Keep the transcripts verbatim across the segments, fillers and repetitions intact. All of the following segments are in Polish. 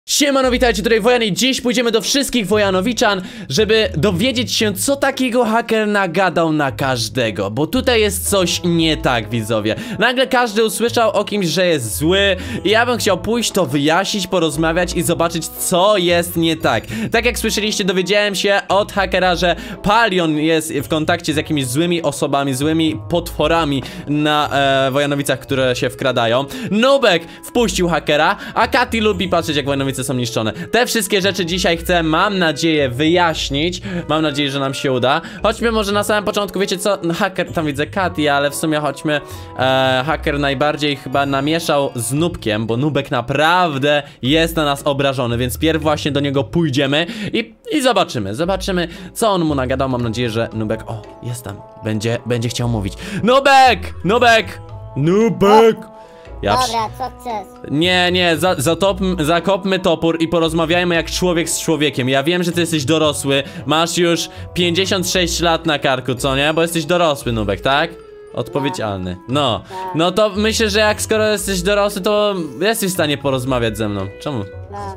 Siemano, witajcie, tutaj Wojan i dziś pójdziemy do wszystkich Wojanowiczan, żeby dowiedzieć się, co takiego haker nagadał na każdego. Bo tutaj jest coś nie tak, widzowie. Nagle każdy usłyszał o kimś, że jest zły i ja bym chciał pójść to wyjaśnić, porozmawiać i zobaczyć, co jest nie tak. Tak jak słyszeliście, dowiedziałem się od hakera, że Palion jest w kontakcie z jakimiś złymi osobami, złymi potworami na e, Wojanowicach, które się wkradają. Nubek wpuścił hakera, a Katy lubi patrzeć, jak Wojanowice są niszczone. Te wszystkie rzeczy dzisiaj chcę, mam nadzieję, wyjaśnić. Mam nadzieję, że nam się uda. Chodźmy może na samym początku, wiecie co? No, haker, tam widzę Katy, ale w sumie chodźmy. e, Haker najbardziej chyba namieszał z Nubkiem, bo Nubek naprawdę jest na nas obrażony, więc pierw właśnie do niego pójdziemy i, i zobaczymy, zobaczymy, co on mu nagadał. Mam nadzieję, że Nubek, o, jest tam, będzie, będzie chciał mówić. Nubek! Nubek! Nubek! Ja Dobra, co chcesz? Nie, nie, za, zatopmy, zakopmy topór i porozmawiajmy jak człowiek z człowiekiem. Ja wiem, że ty jesteś dorosły, masz już pięćdziesiąt sześć lat na karku, co nie? Bo jesteś dorosły, Nubek, tak? Odpowiedzialny. No, no to myślę, że jak skoro jesteś dorosły, to jesteś w stanie porozmawiać ze mną. Czemu? No,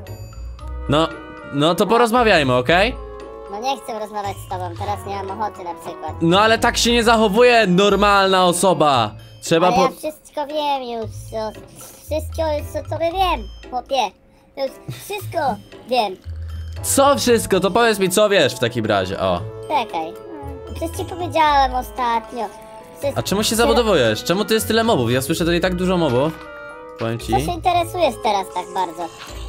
No, no to porozmawiajmy, okej? no nie chcę rozmawiać z tobą, teraz nie mam ochoty na przykład. No ale tak się nie zachowuje normalna osoba. Trzeba Ale po... ja wszystko wiem już, o, wszystko już co tobie wiem, chłopie. Już wszystko wiem. Co wszystko? To powiedz mi, co wiesz w takim razie, o. Czekaj, hmm, przecież ci powiedziałem ostatnio. Przecież A czemu się zabudowujesz? Czemu tu jest tyle mobów? Ja słyszę tutaj tak dużo mobów. Powiem ci. Co się interesujesz teraz tak bardzo?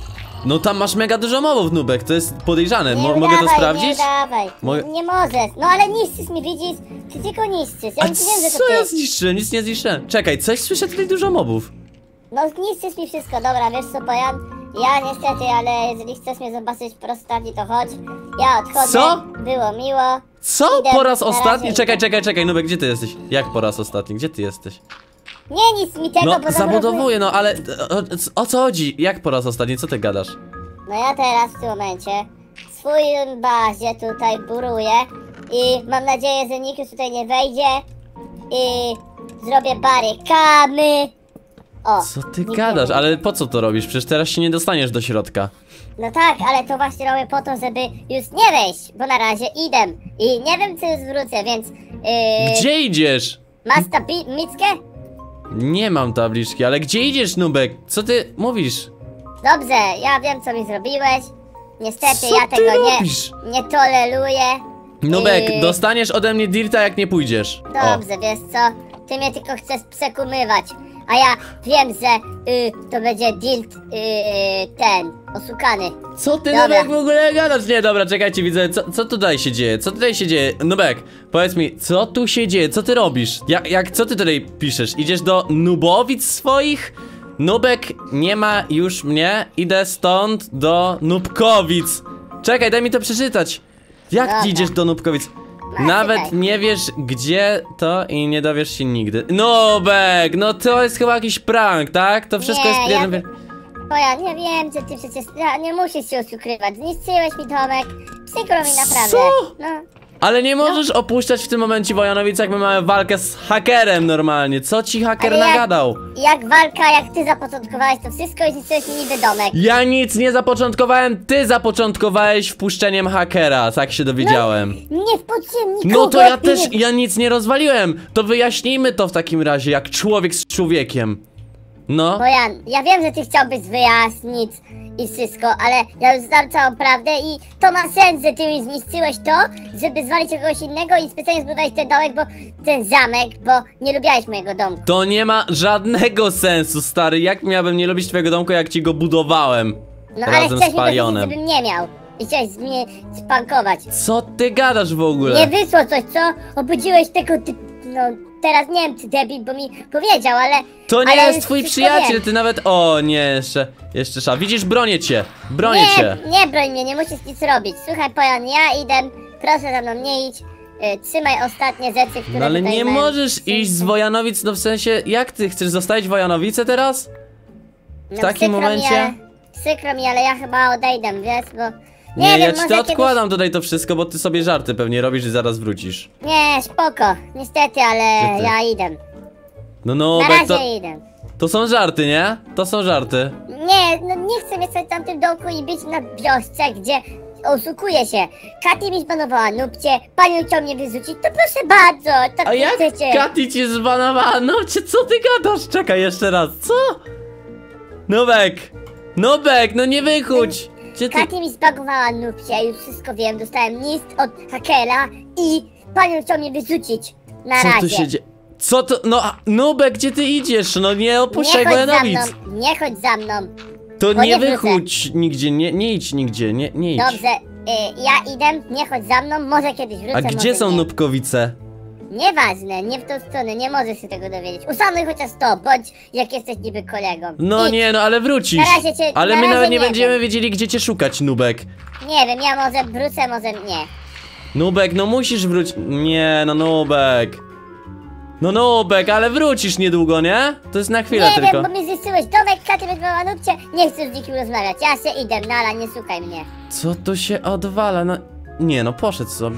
No tam masz mega dużo mobów, Nubek, to jest podejrzane. Nie Mo udawaj, mogę to nie sprawdzić? udawaj. Mogę- Nie możesz, no ale niszczysz mi, widzisz? Ty tylko niszczysz, ja A nic nie wiem, że to co ty. ja zniszczyłem? Nic nie zniszczyłem. Czekaj, coś słyszę tutaj dużo mobów. No niszczysz mi wszystko, dobra, wiesz co, Bojan? Ja niestety, ale jeżeli chcesz mnie zobaczyć po raz ostatni, to chodź. Ja odchodzę. Co? Było miło. Co? Idę, Po raz na razie ostatni? idę. Czekaj, czekaj, czekaj, Nubek, gdzie ty jesteś? Jak po raz ostatni? Gdzie ty jesteś? Nie, nic mi tego, No, bo zabudowuję, no ale o, o co chodzi? Jak po raz ostatni? Co ty gadasz? No ja teraz w tym momencie swój bazie tutaj buruję i mam nadzieję, że nikt już tutaj nie wejdzie i zrobię barykamy. O, Co ty nikt nie gadasz? wejdzie. Ale po co to robisz? Przecież teraz się nie dostaniesz do środka. No tak, ale to właśnie robię po to, żeby już nie wejść, bo na razie idę i nie wiem, czy już wrócę, więc... Yy, Gdzie idziesz? masz tablickę? Nie mam tabliczki, ale gdzie idziesz, Nubek? Co ty mówisz? Dobrze, ja wiem, co mi zrobiłeś. Niestety Co ja ty tego robisz? nie, nie toleruję. Nubek, Yy, dostaniesz ode mnie dirta, jak nie pójdziesz. O. Dobrze, wiesz co? Ty mnie tylko chcesz przekumywać. A ja wiem, że y, to będzie dirt y, ten, oszukany. Co ty, Dobra. Nubek, w ogóle gadasz? Nie, dobra, czekajcie, widzę, co, co tutaj się dzieje? Co tutaj się dzieje? Nubek, powiedz mi, co tu się dzieje? Co ty robisz? Jak, jak, co ty tutaj piszesz? Idziesz do nubowic swoich? Nubek, nie ma już mnie, idę stąd do Nubkowic. Czekaj, daj mi to przeczytać. Jak Dobra. ty idziesz do Nubkowic? No, Nawet czytaj. nie wiesz, gdzie to i nie dowiesz się nigdy. Nubek, no to jest chyba jakiś prank, tak? To wszystko Nie, jest ja- jeden... Bo ja nie wiem, że ty przecież ja, nie musisz się ukrywać. Zniszczyłeś mi domek. Przykro mi naprawdę. Co? No. Ale nie możesz opuszczać w tym momencie Wojanowic, jak my mamy walkę z hakerem normalnie. Co ci haker Ale jak- nagadał? Jak walka, jak ty zapoczątkowałeś to wszystko i zniszczyłeś mi niby domek. Ja nic nie zapoczątkowałem, ty zapoczątkowałeś wpuszczeniem hakera, tak się dowiedziałem. Nie wpuściłem nikogo. No to ja ty też, nie- ja nic nie rozwaliłem. To wyjaśnijmy to w takim razie, jak człowiek z człowiekiem. No. Bojan, ja wiem, że ty chciałbyś wyjaśnić i wszystko, ale ja już znam całą prawdę i to ma sens, że ty mi zniszczyłeś to, żeby zwalić kogoś innego i specjalnie zbudowałeś ten domek, bo ten zamek, bo nie lubiałeś mojego domku. To nie ma żadnego sensu, stary. Jak miałbym nie lubić twojego domku, jak ci go budowałem? No ale Razem chcesz z mi powiedzieć, Palionem. żebym nie miał. I chciałeś mnie spankować. Co ty gadasz w ogóle? Nie wyszło coś, co? Obudziłeś tego ty... No, teraz nie wiem, czy debil, bo mi powiedział, ale... To nie ale jest już twój wszystko przyjaciel, wiem. ty nawet... O, nie, jeszcze, jeszcze szaf. Widzisz, bronię cię, bronię cię. Nie, nie broń mnie, nie musisz nic robić. Słuchaj, Pojan, ja idę, proszę za mną nie idź. Y, trzymaj ostatnie rzeczy, które No ale tutaj nie mam. możesz iść z Wojanowic, no w sensie, jak ty chcesz zostawić Wojanowice teraz? No, W takim przykro momencie? Mi, ale, przykro mi, ale ja chyba odejdę, wiesz, bo... Nie, Nie, ja wiem, ci może to odkładam tutaj to wszystko, bo ty sobie żarty pewnie robisz i zaraz wrócisz. Kiedyś... Nie, spoko, niestety, ale Gdzie ty? ja idę. No no, Na Bek, razie to... idę. To są żarty, nie? To są żarty. Nie, no nie chcę mieszkać w tamtym dołku i być na wiosce, gdzie oszukuje się. Katy mi zbanowała nupcie, panią chciał mnie wyrzucić, to proszę bardzo, tak A jak chcecie. Katy ci zbanowała? No cię, co ty gadasz? Czekaj jeszcze raz, co? Nubek! Nubek, no nie wychudź! Gdzie ty... Katy mi zbagowała nupcie, już wszystko wiem, dostałem list od hakera i panią chciał mnie wyrzucić. Na Co razie. tu się dzieje? Co to? No, a, Nubek, gdzie ty idziesz? No nie opuszczaj Nie chodź za Wojanowic. mną, nie chodź za mną. To bo nie nie wrócę. wychudź nigdzie, nie, nie idź nigdzie, nie, nie idź. Dobrze, y, ja idę, nie chodź za mną, może kiedyś wrócę, A gdzie może są nie. Nubkowice? Nieważne, nie w tą stronę, nie możesz się tego dowiedzieć. Uszanuj chociaż to, bądź jak jesteś niby kolegą. No Idź. nie, no ale wrócisz. Na razie cię- Ale na my razie nawet nie nie będziemy wiem. wiedzieli, gdzie cię szukać, Nubek. Nie wiem, ja może wrócę, może nie. Nubek, no musisz wrócić. Nie, no Nubek. No Nubek, ale wrócisz niedługo, nie? To jest na chwilę Nie tylko. wiem, bo mi zniszczyłeś domek, Katy wyzwała nupcie, nie chcę z nikim rozmawiać. Ja się idę, nala, nie słuchaj mnie. Co tu się odwala? No, nie no, poszedł sobie.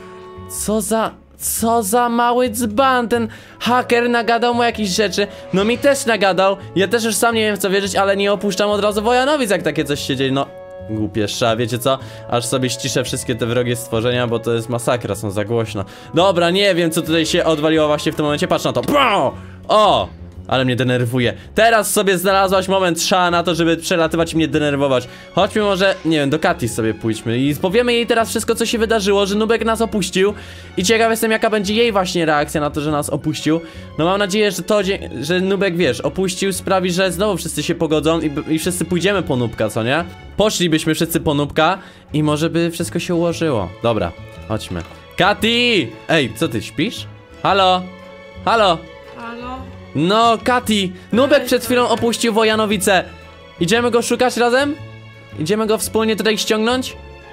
Co za... Co za mały dzban, ten haker nagadał mu jakieś rzeczy. No mi też nagadał. Ja też już sam nie wiem w co wierzyć, ale nie opuszczam od razu Wojanowic, jak takie coś się dzieje. No, głupiesza, wiecie co? Aż sobie ściszę wszystkie te wrogie stworzenia, bo to jest masakra, są za głośno. Dobra, nie wiem co tutaj się odwaliło właśnie w tym momencie, patrz na to. Bam! O! Ale mnie denerwuje. Teraz sobie znalazłaś moment szała na to, żeby przelatywać i mnie denerwować. Chodźmy może, nie wiem, do Katy sobie pójdźmy i powiemy jej teraz wszystko, co się wydarzyło, że Nubek nas opuścił. I ciekaw jestem, jaka będzie jej właśnie reakcja na to, że nas opuścił. No mam nadzieję, że to, że Nubek, wiesz, opuścił, sprawi, że znowu wszyscy się pogodzą i, i wszyscy pójdziemy po Nubka, co nie? Poszlibyśmy wszyscy po Nubka i może by wszystko się ułożyło. Dobra, chodźmy. Katy! Ej, co ty, śpisz? Halo? Halo? Halo? No, Katy, Nubek przed chwilą opuścił Wojanowice. Idziemy go szukać razem? Idziemy go wspólnie tutaj ściągnąć?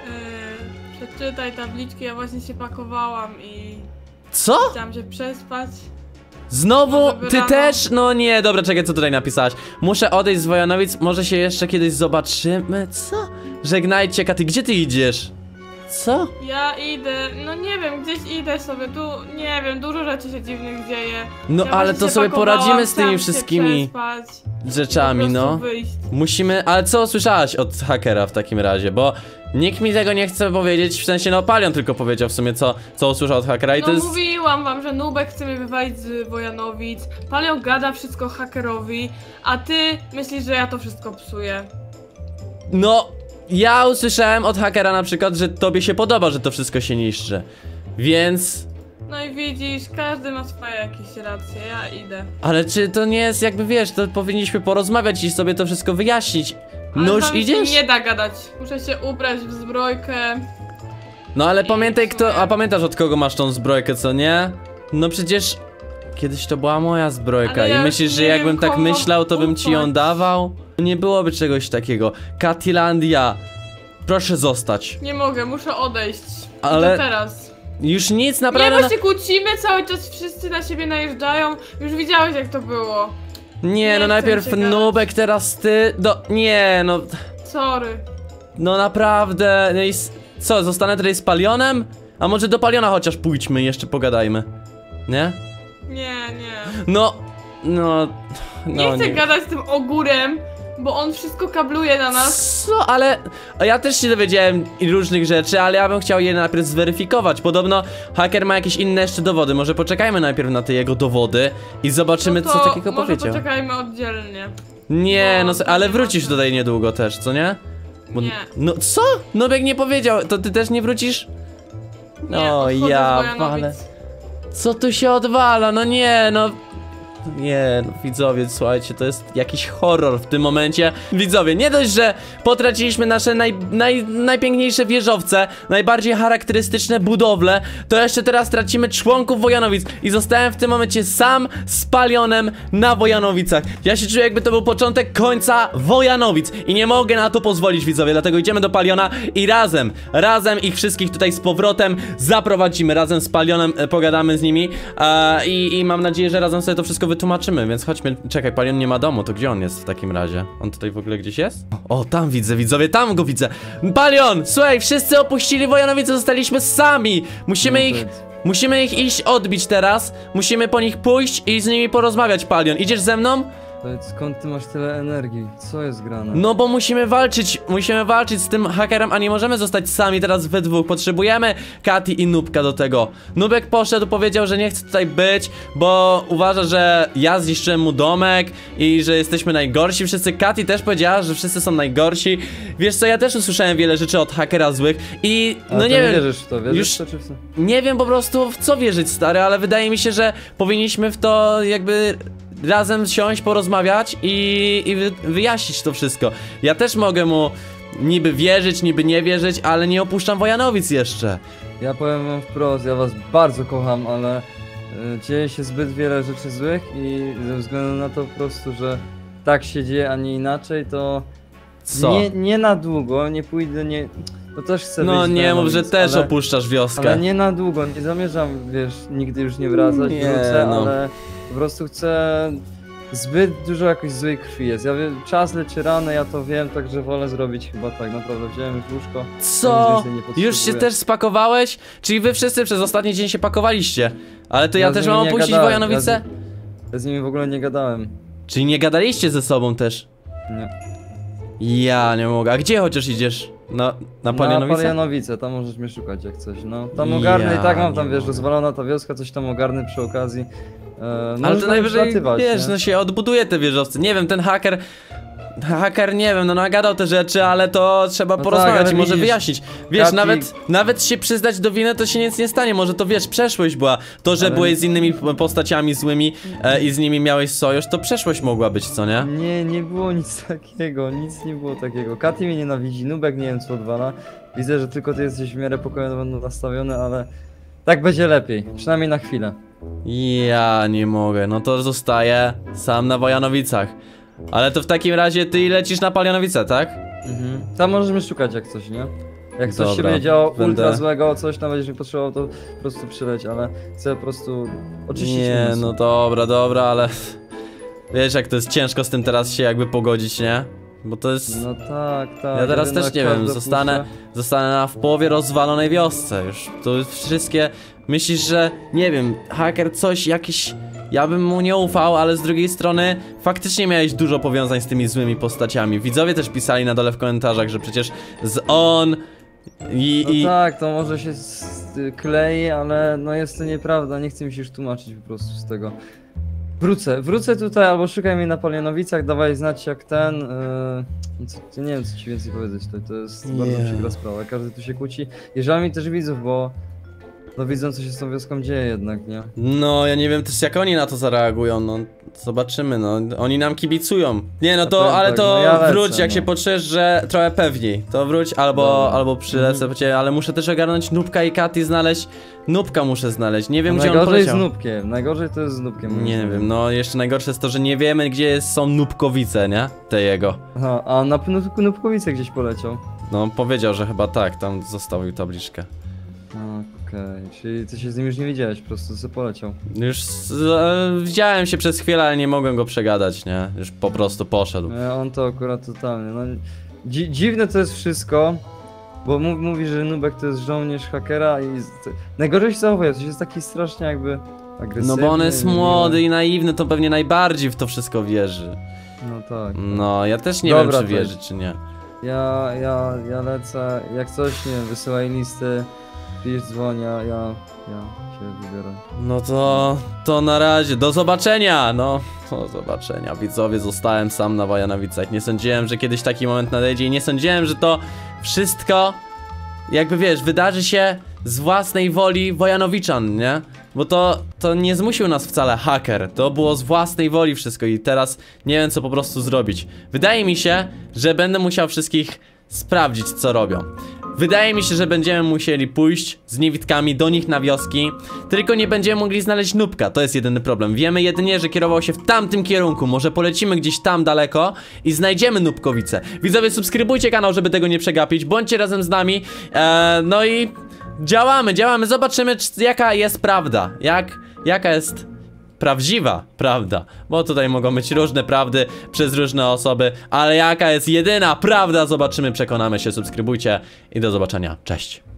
Yy, przeczytaj tabliczki, ja właśnie się pakowałam i Co? chciałam się przespać. Znowu? Może by Ty rano. też? No nie, dobra, czekaj, co tutaj napisałaś? Muszę odejść z Wojanowic, może się jeszcze kiedyś zobaczymy. Co? Żegnajcie, Katy, gdzie ty idziesz? Co? Ja idę, no nie wiem, gdzieś idę sobie, tu nie wiem, dużo rzeczy się dziwnych dzieje. No ja ale właśnie to się sobie pakowałam, poradzimy z tymi chciałam się wszystkimi przespać, rzeczami, po prostu no. wyjść. Musimy, ale co usłyszałaś od hakera w takim razie? Bo nikt mi tego nie chce powiedzieć, w sensie no Palion tylko powiedział w sumie co, co usłyszał od hakera i No to jest... mówiłam wam, że Nubek chce mnie wywalić z Wojanowic, Palion gada wszystko hakerowi, a ty myślisz, że ja to wszystko psuję. No, ja usłyszałem od hakera na przykład, że tobie się podoba, że to wszystko się niszczy. Więc... No i widzisz, każdy ma swoje jakieś racje, ja idę. Ale czy to nie jest jakby, wiesz, to powinniśmy porozmawiać i sobie to wszystko wyjaśnić. Ale No już tam się idziesz? nie da gadać, muszę się ubrać w zbrojkę. No ale I pamiętaj w sumie- kto, a pamiętasz od kogo masz tą zbrojkę, co nie? No przecież... Kiedyś to była moja zbrojka Ale i ja myślisz, już że nie jakbym wiem, tak komu myślał, to bym ci ją ufać. dawał? Nie byłoby czegoś takiego. Katylandia, proszę zostać. Nie mogę, muszę odejść. Ale- Ale... To teraz. Już nic Nie, naprawdę... bo się kłócimy, cały czas wszyscy na siebie najeżdżają. Już widziałeś jak to było. Nie, Nie no chcę najpierw się gadać. Nubek, teraz ty... Do... Nie, no... Sorry. No naprawdę... no i s- Co, zostanę tutaj z Palionem? A może do Paliona chociaż pójdźmy i jeszcze pogadajmy. Nie? Nie, nie. No... No... Nie no chcę gadać z tym ogórem, bo on wszystko kabluje na nas. Co? Ale ja też się dowiedziałem różnych rzeczy, ale ja bym chciał je najpierw zweryfikować. Podobno haker ma jakieś inne jeszcze dowody. Może poczekajmy najpierw na te jego dowody i zobaczymy, No co to takiego może powiedział. poczekajmy oddzielnie. Nie, No, no, to ale nie ma wrócisz sensu. tutaj niedługo też, co nie? Bo, Nie. No co? Nubek nie powiedział, to ty też nie wrócisz? Nie, No odchodzę z ja Wojanowic. wale. Co tu się odwala? No nie, no. Nie, no widzowie, słuchajcie, to jest jakiś horror w tym momencie. Widzowie, nie dość, że potraciliśmy nasze naj, naj, najpiękniejsze wieżowce, najbardziej charakterystyczne budowle, to jeszcze teraz tracimy członków Wojanowic i zostałem w tym momencie sam z Palionem na Wojanowicach. Ja się czuję, jakby to był początek końca Wojanowic i nie mogę na to pozwolić, widzowie, dlatego idziemy do Paliona i razem, razem ich wszystkich tutaj z powrotem zaprowadzimy, razem z Palionem e, pogadamy z nimi e, i, i mam nadzieję, że razem sobie to wszystko wytłumaczymy, więc chodźmy. Czekaj, Palion nie ma domu, to gdzie on jest w takim razie? On tutaj w ogóle gdzieś jest? O, tam widzę, widzowie, tam go widzę. Palion, słuchaj, wszyscy opuścili Wojanowice, zostaliśmy sami. Musimy ich, musimy ich iść odbić teraz. Musimy po nich pójść i z nimi porozmawiać, Palion. Idziesz ze mną? To skąd ty masz tyle energii? Co jest grane? No bo musimy walczyć, musimy walczyć z tym hakerem, a nie możemy zostać sami teraz we dwóch. Potrzebujemy Kati i Nubka do tego. Nubek poszedł, powiedział, że nie chce tutaj być, bo uważa, że ja zniszczyłem mu domek i że jesteśmy najgorsi wszyscy. Kati też powiedziała, że wszyscy są najgorsi. Wiesz co, ja też usłyszałem wiele rzeczy od hakera złych i no Ale nie ty wiem. wierzysz w to, wierzysz już w to, czy w to? nie wiem po prostu w co wierzyć, stary, ale wydaje mi się, że powinniśmy w to jakby razem siąść, porozmawiać i, i wy, wyjaśnić to wszystko. Ja też mogę mu niby wierzyć, niby nie wierzyć, ale nie opuszczam Wojanowic jeszcze. Ja powiem wam wprost, ja was bardzo kocham, ale y, dzieje się zbyt wiele rzeczy złych i ze względu na to po prostu, że tak się dzieje, a nie inaczej, to Co? nie, nie na długo, nie pójdę, nie... To też chcę No wyjść z nie mów, że Wojanowic, też ale, opuszczasz wioskę. ale nie na długo, nie zamierzam, wiesz, nigdy już nie wracać, Nie, wrócę, no. ale po prostu chcę... Zbyt dużo jakiejś złej krwi jest. Ja wiem, czas leczy rany, ja to wiem, także wolę zrobić chyba tak. Naprawdę wziąłem już łóżko. Co? Nic więcej nie potrzebuję. Już się też spakowałeś? Czyli wy wszyscy przez ostatni dzień się pakowaliście. Ale to ja, Ja z też nimi mam nie opuścić gadałem, Wojanowice? ja z- Ja z nimi w ogóle nie gadałem. Czyli nie gadaliście ze sobą też? Nie. Ja nie mogę. A gdzie chociaż idziesz? Na, na Na Palianowice? Palianowice, tam możesz mnie szukać jak coś. No, tam Ja ogarnę i tak mam tam, nie wiesz, mogę. rozwalona ta wioska, coś tam ogarnę przy okazji. E, Ale można to najwyżej, zlatywać, wiesz, nie? no się odbuduje te wieżowce. Nie wiem, ten haker... Haker, nie wiem, no nagadał te rzeczy, ale to trzeba No porozmawiać tak, ale i może widzisz, wyjaśnić. Wiesz, Kati- nawet, nawet się przyznać do winy, to się nic nie stanie. Może to, wiesz, przeszłość była. To, że Ale- byłeś z innymi postaciami złymi e, i z nimi miałeś sojusz, to przeszłość mogła być, co nie? Nie, nie było nic takiego, nic nie było takiego. Katy mnie nienawidzi, Nubek nie wiem co odwala. Widzę, że tylko ty jesteś w miarę pokojowo nastawiony, ale tak będzie lepiej, przynajmniej na chwilę. Ja nie mogę, no to zostaję sam na Wojanowicach. Ale to w takim razie ty lecisz na Palianowice, tak? Mhm. Tam możemy szukać jak coś, nie? Jak coś się Dobra, będzie działo będę- ultra złego, coś tam będziesz mi potrzebował, to po prostu przyleć, ale chcę po prostu oczyścić Nie, umysł. no dobra, dobra, ale... Wiesz jak to jest ciężko z tym teraz się jakby pogodzić, nie? Bo to jest... No tak, tak. Ja teraz jedyna też nie wiem, każda zostanę, puszcza. zostanę na w połowie rozwalonej wiosce już. To wszystkie... Myślisz, że... Nie wiem, haker coś jakiś... Ja bym mu nie ufał, ale z drugiej strony faktycznie miałeś dużo powiązań z tymi złymi postaciami. Widzowie też pisali na dole w komentarzach, że przecież z on... I, No i... tak, to może się s- klei, ale no jest to nieprawda, nie chcę mi się już tłumaczyć po prostu z tego. Wrócę, wrócę tutaj albo szukaj mnie na Palianowicach, dawaj znać jak ten... Yy, co, ja nie wiem co ci więcej powiedzieć, to, to jest bardzo Nie. przykra sprawa, każdy tu się kłóci. I żal mi też widzów, bo... No widzą co się z tą wioską dzieje jednak, nie? No, ja nie wiem też jak oni na to zareagują, no zobaczymy, no oni nam kibicują. Nie no to, powiem ale tak, to no ja lecę, wróć jak no. się poczujesz, że trochę pewniej, to wróć albo, Dobra. albo przylecę po ciebie, ale muszę też ogarnąć Nubka i Kati znaleźć, Nubka muszę znaleźć, nie wiem No gdzie on najgorzej z poleciał. Nubkiem, najgorzej to jest z Nubkiem. moim Nie zdaniem. wiem, no jeszcze najgorsze jest to, że nie wiemy gdzie jest, są Nubkowice, nie? Te jego. Aha, a na Nub- Nubkowice gdzieś poleciał. No powiedział, że chyba tak, tam zostawił tabliczkę. A, Okej, czyli ty się z nim już nie widziałeś, po prostu sobie poleciał. Już z, e, widziałem się przez chwilę, ale nie mogłem go przegadać, nie? Już po prostu poszedł. E, On to akurat totalnie, no dzi dziwne to jest wszystko, bo mów, mówi, że Nubek to jest żołnierz hakera i z, to, najgorzej się zachowuje, to jest taki strasznie jakby agresywny. No bo on jest nie- młody i naiwny, to pewnie najbardziej w to wszystko wierzy. No tak. No, ja też nie Dobra, wiem, czy to- wierzy, czy nie. Ja, ja, ja lecę, jak coś, nie wiem, wysyłaj listy, pisz, dzwoń, ja, ja, ja się wybiorę. No to, to na razie, do zobaczenia, no. Do zobaczenia, widzowie, zostałem sam na Wojanowicach. Nie sądziłem, że kiedyś taki moment nadejdzie i nie sądziłem, że to wszystko, jakby wiesz, wydarzy się z własnej woli Wojanowiczan, nie? Bo to, to nie zmusił nas wcale haker, to było z własnej woli wszystko i teraz nie wiem co po prostu zrobić. Wydaje mi się, że będę musiał wszystkich sprawdzić co robią. Wydaje mi się, że będziemy musieli pójść z niewidkami do nich na wioski. Tylko nie będziemy mogli znaleźć Nubka, to jest jedyny problem. Wiemy jedynie, że kierował się w tamtym kierunku. Może polecimy gdzieś tam daleko i znajdziemy Nubkowice. Widzowie, subskrybujcie kanał, żeby tego nie przegapić. Bądźcie razem z nami. Eee, no i działamy, działamy. Zobaczymy, czy, jaka jest prawda. Jak, jaka jest prawdziwa prawda, bo tutaj mogą być różne prawdy przez różne osoby, ale jaka jest jedyna prawda, zobaczymy, przekonamy się, subskrybujcie i do zobaczenia, cześć.